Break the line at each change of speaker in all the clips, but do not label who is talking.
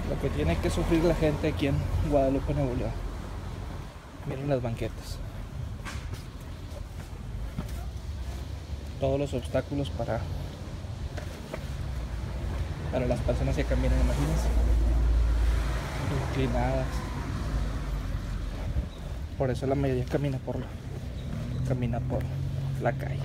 Lo que tiene que sufrir la gente aquí en Guadalupe, Nuevo León. Miren las banquetas. Todos los obstáculos para las personas que caminan, imagínense. Inclinadas. Por eso la mayoría camina por la calle.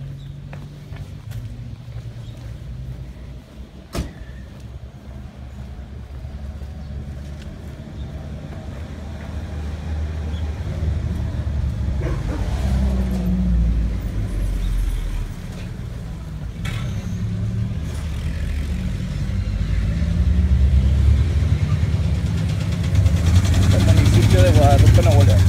El municipio de Guadalupe, Nuevo León.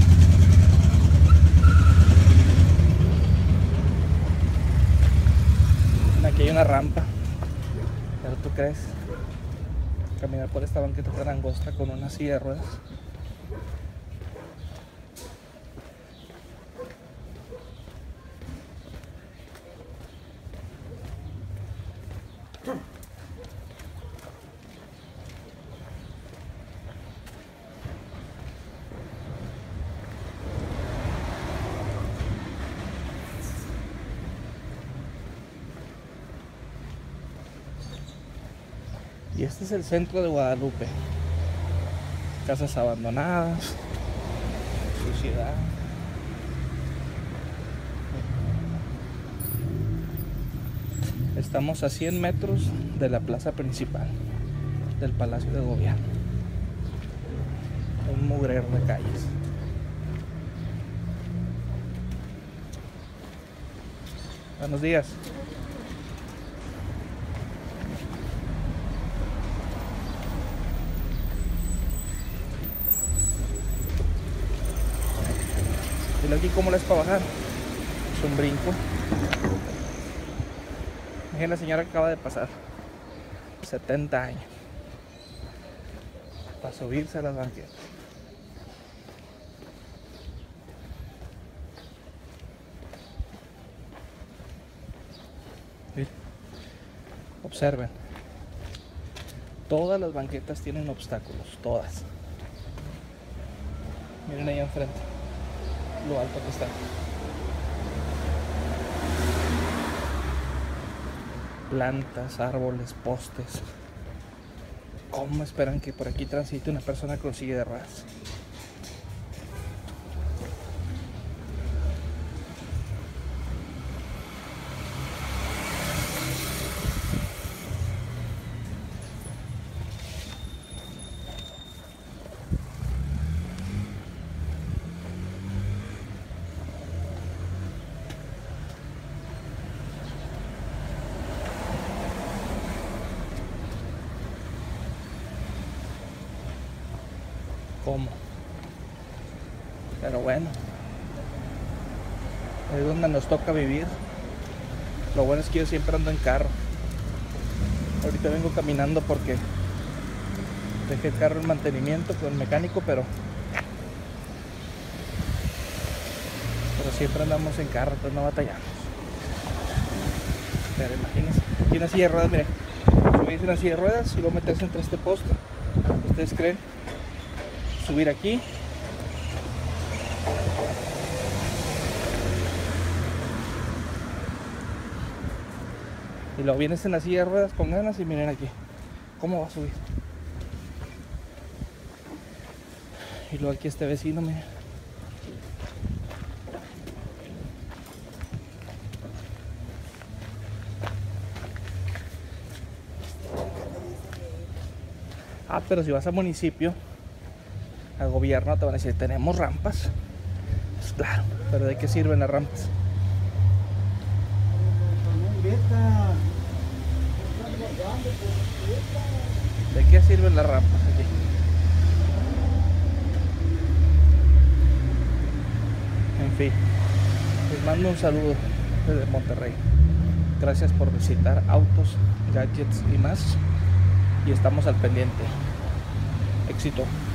Aquí hay una rampa, pero tú crees caminar por esta banqueta tan angosta con una silla de ruedas. Y este es el centro de Guadalupe. Casas abandonadas, suciedad. Estamos a 100 metros de la plaza principal del Palacio de Gobierno. Un mugrero de calles. Buenos días. Y aquí cómo les para bajar. Es un brinco. Miren, la señora que acaba de pasar 70 años para subirse a las banquetas. Miren, observen, todas las banquetas tienen obstáculos, todas. Miren ahí enfrente lo alto que está. Plantas, árboles, postes. ¿Cómo esperan que por aquí transite una persona con silla de ruedas? ¿Cómo? Pero bueno, es donde nos toca vivir. Lo bueno es que yo siempre ando en carro. Ahorita vengo caminando porque dejé el carro en mantenimiento con el mecánico, pero siempre andamos en carro, pues no batallamos. Pero imagínense, aquí una silla de ruedas, miren, subirse una silla de ruedas y luego meterse entre este poste. ¿Ustedes creen? Subir aquí. Y luego vienes en la silla de ruedas con ganas y miren aquí cómo va a subir. Y luego aquí este vecino, miren. Ah, pero si vas al municipio, al gobierno, te van a decir, tenemos rampas. Pues claro, pero ¿de qué sirven las rampas? ¿De qué sirven las rampas aquí? En fin, les mando un saludo desde Monterrey. Gracias por visitar Autos, Gadgets y más. Y estamos al pendiente. Éxito.